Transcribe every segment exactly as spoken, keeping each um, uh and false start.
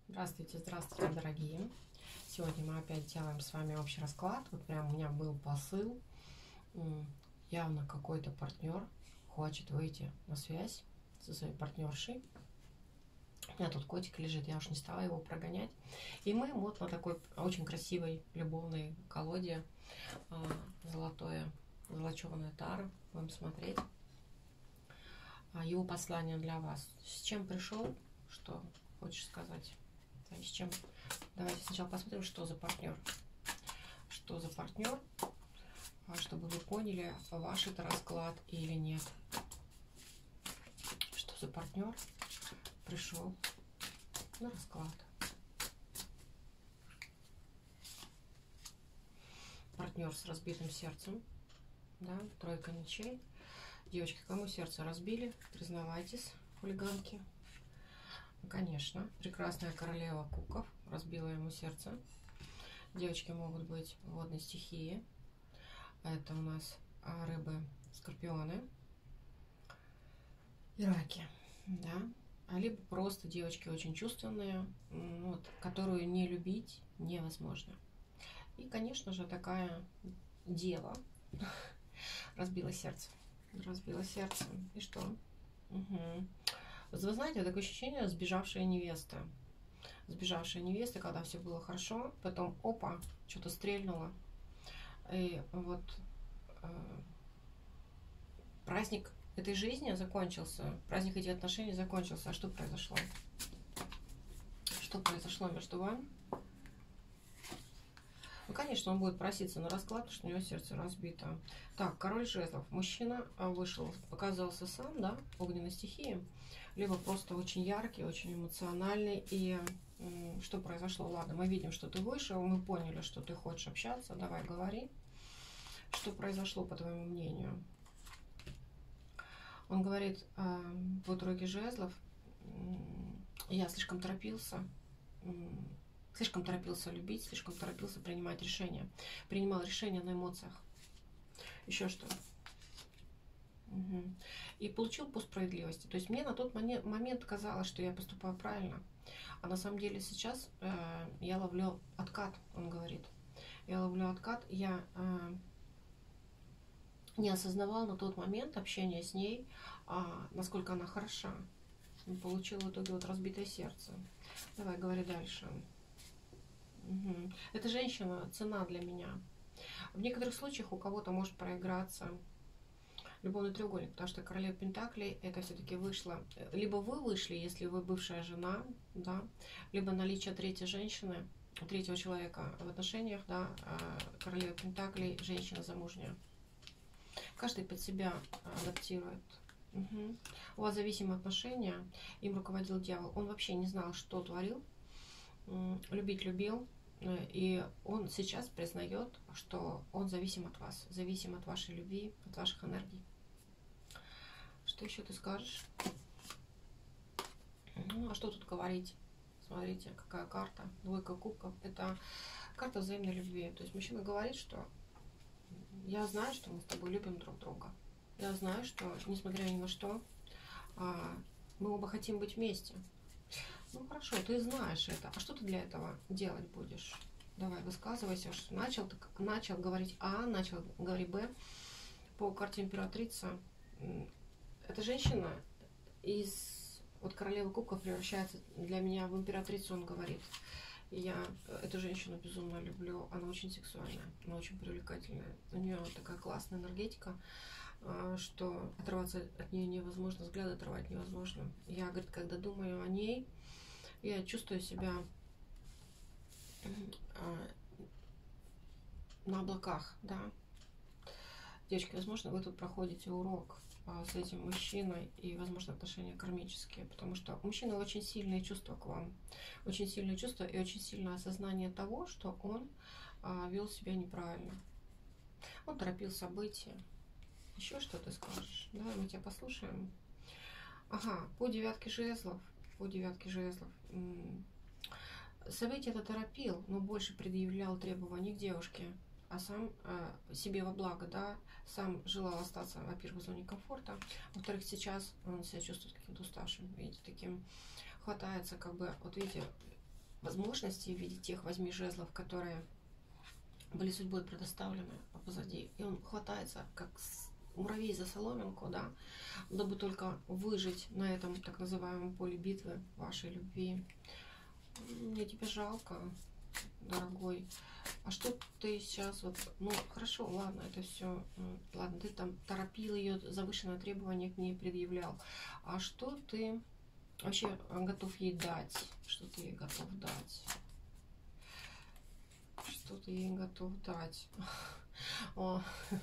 Здравствуйте, здравствуйте, дорогие! Сегодня мы опять делаем с вами общий расклад. Вот прям у меня был посыл. Явно какой-то партнер хочет выйти на связь со своей партнершей. У меня тут котик лежит, я уж не стала его прогонять. И мы вот на такой очень красивой любовной колоде золотое, золоченое таро будем смотреть. Его послание для вас. С чем пришел? Что хочешь сказать? С чем? Давайте сначала посмотрим, что за партнер. Что за партнер, чтобы вы поняли, ваш это расклад или нет. Что за партнер пришел на расклад. Партнер с разбитым сердцем. Да, тройка мечей. Девочки, кому сердце разбили, признавайтесь, хулиганки. Конечно, прекрасная королева кубков разбила ему сердце. Девочки могут быть водной стихии. Это у нас рыбы, скорпионы и раки. Да? А либо просто девочки очень чувственные, вот, которую не любить невозможно. И, конечно же, такая дева разбила сердце. Разбила сердце. И что? Угу. Вы знаете, такое ощущение, сбежавшая невеста. Сбежавшая невеста, когда все было хорошо, потом опа, что-то стрельнуло. И вот э, праздник этой жизни закончился, праздник этих отношений закончился. А что произошло? Что произошло между вами? Ну, конечно, он будет проситься на расклад, потому что у него сердце разбито. Так, король жезлов. Мужчина вышел, показался сам, да, огненной стихии. Либо просто очень яркий, очень эмоциональный. И что произошло? Ладно, мы видим, что ты вышел, мы поняли, что ты хочешь общаться. Давай, говори. Что произошло, по твоему мнению? Он говорит, по тройке жезлов, я слишком торопился. Слишком торопился любить, слишком торопился принимать решения. Принимал решения на эмоциях. Еще что? Угу. И получил по справедливости. То есть мне на тот момент казалось, что я поступаю правильно. А на самом деле сейчас э, я ловлю откат, он говорит. Я ловлю откат. Я э, не осознавал на тот момент общения с ней, э, насколько она хороша. Получил в итоге вот разбитое сердце. Давай, говори дальше. Угу. Эта женщина цена для меня. В некоторых случаях у кого-то может проиграться любовный треугольник, потому что королева пентаклей это все-таки вышло. Либо вы вышли, если вы бывшая жена, да, либо наличие третьей женщины, третьего человека в отношениях, да, королева пентаклей, женщина замужняя. Каждый под себя адаптирует. Угу. У вас зависимые отношения, им руководил дьявол. Он вообще не знал, что творил. Любить любил. И он сейчас признает, что он зависим от вас, зависим от вашей любви, от ваших энергий. Что еще ты скажешь? Ну, а что тут говорить? Смотрите, какая карта. Двойка кубков. Это карта взаимной любви. То есть мужчина говорит, что я знаю, что мы с тобой любим друг друга. Я знаю, что, несмотря ни на что, мы оба хотим быть вместе. Ну хорошо, ты знаешь это. А что ты для этого делать будешь? Давай, высказывайся. Начал, так, начал говорить А, начал говорить Б. По карте императрица. Эта женщина из вот королевы кубков превращается для меня в императрицу, он говорит. И я эту женщину безумно люблю. Она очень сексуальная, она очень привлекательная. У нее такая классная энергетика, что оторваться от нее невозможно, взгляд оторвать невозможно. Я, говорит, когда думаю о ней, я чувствую себя на облаках, да. Девочки, возможно, вы тут проходите урок с этим мужчиной, и, возможно, отношения кармические, потому что у мужчины очень сильные чувства к вам, очень сильные чувства и очень сильное осознание того, что он вел себя неправильно. Он торопил события. Еще что ты скажешь? Давай мы тебя послушаем. Ага, по девятке жезлов, по девятке жезлов. События это торопил, но больше предъявлял требования к девушке, а сам э, себе во благо, да, сам желал остаться, во-первых, в зоне комфорта, во-вторых, сейчас он себя чувствует каким-то уставшим, видите, таким, хватается, как бы, вот видите, возможностей в виде тех восьми жезлов, которые были судьбой предоставлены позади. И он хватается, как муравей за соломинку, да, дабы только выжить на этом так называемом поле битвы вашей любви. Мне тебя жалко, дорогой. А что ты сейчас вот, ну хорошо, ладно, это все, ладно, ты там торопил ее, завышенное требование к ней предъявлял. А что ты вообще готов ей дать? Что ты ей готов дать? Что ты ей готов дать? О,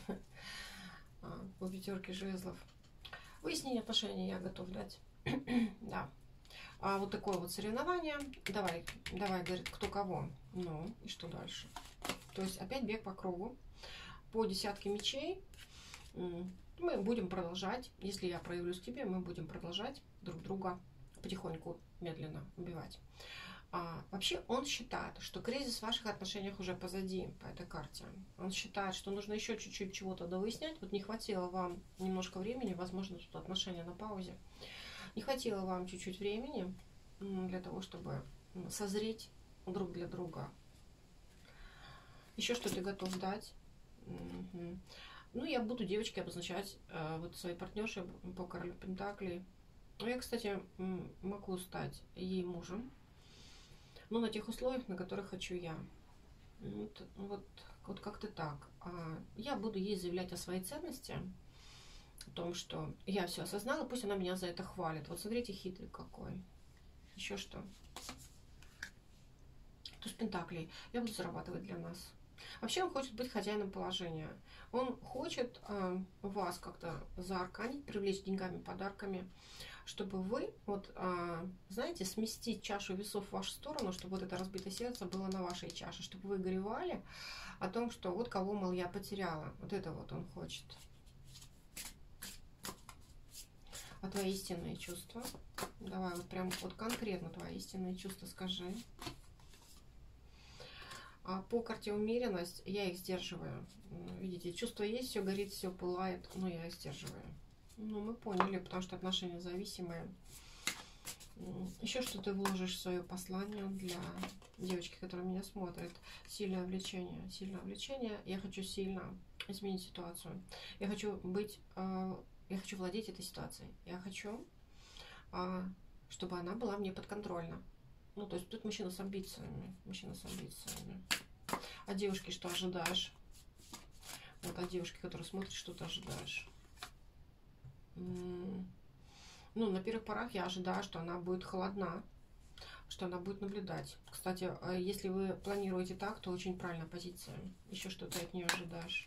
по пятерке жезлов. Выяснение отношений я готов дать. Да. А вот такое вот соревнование. Давай, давай, говорит, кто кого. Ну, и что дальше? То есть опять бег по кругу. По десятке мечей мы будем продолжать. Если я проявлюсь к тебе, мы будем продолжать друг друга потихоньку, медленно убивать. А, вообще он считает, что кризис в ваших отношениях уже позади по этой карте. Он считает, что нужно еще чуть-чуть чего-то довыяснять. Вот не хватило вам немножко времени, возможно, тут отношения на паузе. Не хватило вам чуть-чуть времени для того, чтобы созреть друг для друга. Еще что ты готов дать? Угу. Ну, я буду девочке обозначать э, вот своей партнерши по королю Пентаклей. Ну, я, кстати, могу стать ей мужем, но на тех условиях, на которых хочу я. Вот, вот, вот как-то так. Я буду ей заявлять о своей ценности, о том, что я все осознала, пусть она меня за это хвалит. Вот смотрите, хитрый какой. Еще что? Туз пентаклей. Я буду зарабатывать для нас. Вообще он хочет быть хозяином положения. Он хочет э, вас как-то заарканить, привлечь деньгами, подарками, чтобы вы, вот, э, знаете, сместить чашу весов в вашу сторону, чтобы вот это разбитое сердце было на вашей чаше, чтобы вы горевали о том, что вот кого, мол, я потеряла. Вот это вот он хочет. А твои истинные чувства? Давай вот прям вот конкретно твои истинные чувства скажи. А по карте умеренность я их сдерживаю. Видите, чувство есть, все горит, все пылает, но я их сдерживаю. Ну, мы поняли, потому что отношения зависимые. Еще что ты вложишь в свое послание для девочки, которая меня смотрит. Сильное влечение. Сильное влечение. Я хочу сильно изменить ситуацию. Я хочу быть, я хочу владеть этой ситуацией. Я хочу, чтобы она была мне подконтрольна. Ну, то есть тут мужчина с амбициями. Мужчина с амбициями. А девушки что ожидаешь? Вот от девушки, которая смотрит, что ты ожидаешь. Ну, на первых порах я ожидаю, что она будет холодна, что она будет наблюдать. Кстати, если вы планируете так, то очень правильная позиция. Еще что ты от нее ожидаешь?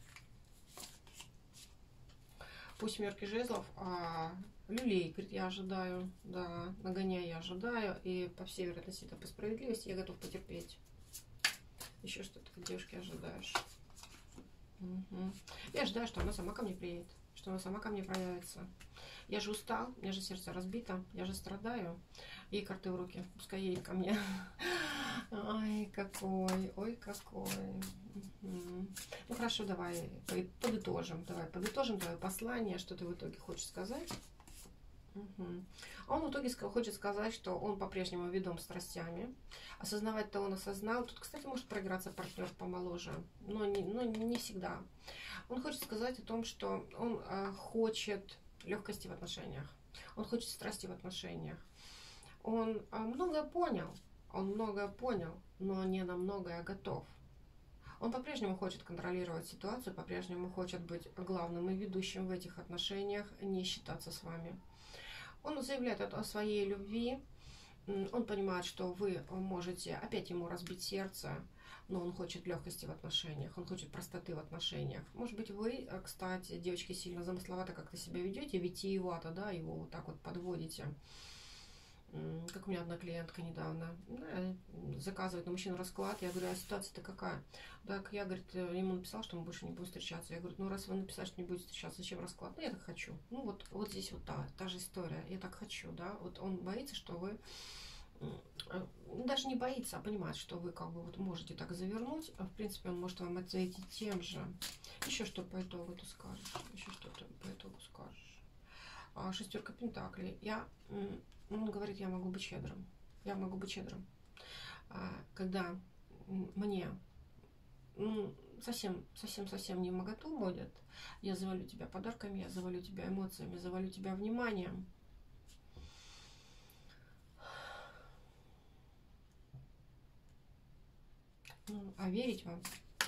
Пусть семерки жезлов, а люлей, говорит, я ожидаю, да, нагоняя я ожидаю, и по всей вероятности это по справедливости я готов потерпеть. Еще что ты от девушки ожидаешь? Угу. Я ожидаю, что она сама ко мне приедет, что она сама ко мне проявится. Я же устал, у меня же сердце разбито, я же страдаю. Ей карты в руки, пускай едет ко мне. Ой, какой, ой, какой. Угу. Ну хорошо, давай подытожим, давай подытожим твое послание, что ты в итоге хочешь сказать. Угу. А он в итоге хочет сказать, что он по-прежнему ведом страстями. Осознавать-то он осознал. Тут, кстати, может проиграться партнер помоложе, но не, но не всегда. Он хочет сказать о том, что он э, хочет легкости в отношениях. Он хочет страсти в отношениях. Он э, многое понял. Он многое понял, но не на многое готов. Он по-прежнему хочет контролировать ситуацию, по-прежнему хочет быть главным и ведущим в этих отношениях, не считаться с вами. Он заявляет о своей любви. Он понимает, что вы можете опять ему разбить сердце, но он хочет легкости в отношениях, он хочет простоты в отношениях. Может быть, вы, кстати, девочки, сильно замысловато как-то себя ведете, витиевато, да, его вот так вот подводите. Как у меня одна клиентка недавно, да, заказывает на мужчину расклад. Я говорю, а ситуация-то какая? Так я, говорит, ему написала, что мы больше не будем встречаться. Я говорю, ну раз вы написали, что не будете встречаться, зачем расклад? Ну я так хочу. Ну вот, вот здесь вот та, та же история. Я так хочу, да. Вот он боится, что вы, даже не боится, а понимает, что вы как бы вот можете так завернуть. В принципе, он может вам ответить тем же. Еще что по итогу ты скажешь? Еще что-то по итогу скажешь? А, шестерка пентаклей. Я... Он говорит, я могу быть щедрым. Я могу быть щедрым. Когда мне совсем, совсем, совсем не вмоготу будет, я завалю тебя подарками, я завалю тебя эмоциями, завалю тебя вниманием. Ну, а верить вам,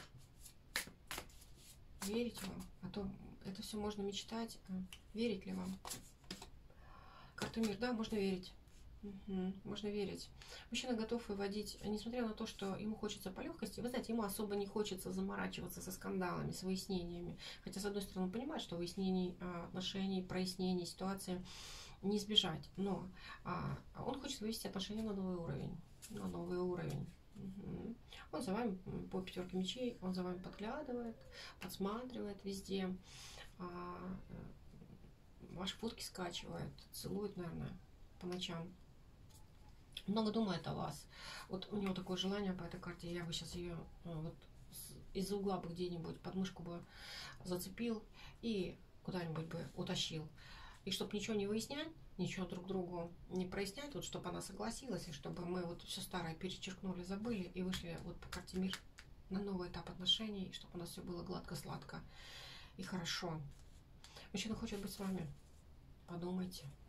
верить вам, а то это все можно мечтать, а верить ли вам? Карта мир, да, можно верить. Угу, можно верить. Мужчина готов выводить, несмотря на то, что ему хочется по легкости, вы знаете, ему особо не хочется заморачиваться со скандалами, с выяснениями. Хотя, с одной стороны, он понимает, что выяснений отношений, прояснений ситуации не избежать. Но а, он хочет вывести отношения на новый уровень. На новый уровень. Угу. Он за вами по пятерке мечей, он за вами подглядывает, подсматривает везде. А, ваши фотки скачивает, целует, наверное, по ночам. Много думает о вас. Вот у него такое желание по этой карте, я бы сейчас ее вот из-за угла бы где-нибудь подмышку бы зацепил и куда-нибудь бы утащил. И чтобы ничего не выяснять, ничего друг другу не прояснять, вот чтобы она согласилась, и чтобы мы вот все старое перечеркнули, забыли и вышли вот по карте мир на новый этап отношений, и чтобы у нас все было гладко-сладко и хорошо. Мужчина хочет быть с вами. Подумайте.